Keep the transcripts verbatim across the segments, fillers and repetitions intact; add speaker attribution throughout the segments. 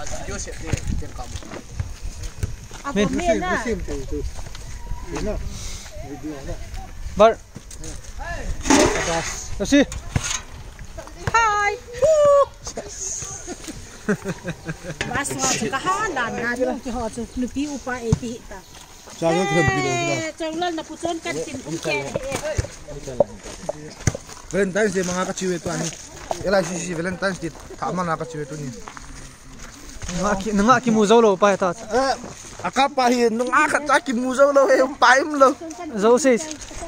Speaker 1: video set ni tem kamu.
Speaker 2: Apa mena?
Speaker 3: Mena. Video na.
Speaker 4: Bar. Kasi.
Speaker 2: Hi. Bas wa kahalan na tu ho tu lupi upa e pita.
Speaker 3: Jangan kena video na.
Speaker 2: Jangan na puson kan tin umke.
Speaker 1: Valentine's Day mga kachiwe to ani. Ela si si Valentine's Day tama na kachiwe to ni.
Speaker 4: Nga nga ki mu zo lo pa ta.
Speaker 1: Eh, akapa hi nung aka ta ki mu zo lo e um paim lo.
Speaker 4: Zo sis.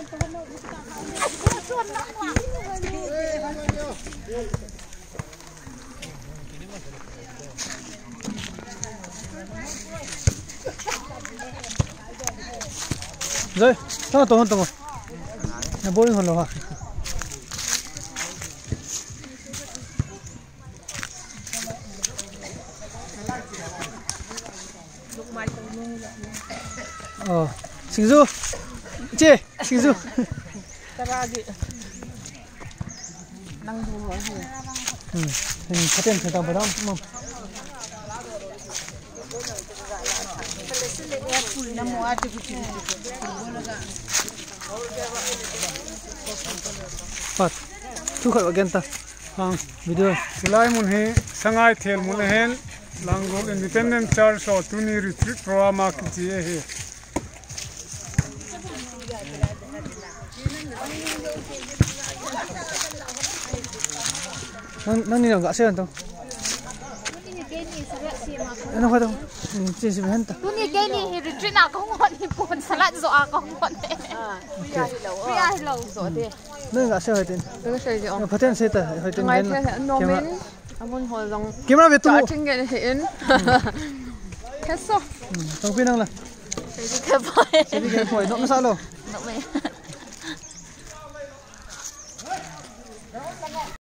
Speaker 4: Rồi, tao tao tao. Nó bôi hơn rồi hả? Ờ, sinh du, chị, sinh du.
Speaker 2: Nang bu ho.
Speaker 4: Ừ, hình phát triển thành tàu đó, đúng không? Pat, tu khởi again ta. Hang video.
Speaker 3: Silai mun he sangai thel mun hen Langok Independent Church so tuni retreat program ki he.
Speaker 4: Nang nang ni enggak sih anto. Ano ka daw? Hindi si Benta.
Speaker 5: Tuni gani retreat na ko ngon ni pon salat zo ako ngon. Ah, priya hello. Priya hello zo de.
Speaker 4: Nó enggak sih hoitin.
Speaker 5: Cái sợi gì ông?
Speaker 4: Phát triển sẽ ta hoitin.
Speaker 5: Ngay thế normal. Amon hồi long.
Speaker 4: Camera về tu.
Speaker 5: Starting cái hiện. Hết số.
Speaker 4: Tông pin năng là.
Speaker 5: Cái cái phải.
Speaker 4: Cái cái phải nó sao đâu?
Speaker 5: Nó mày.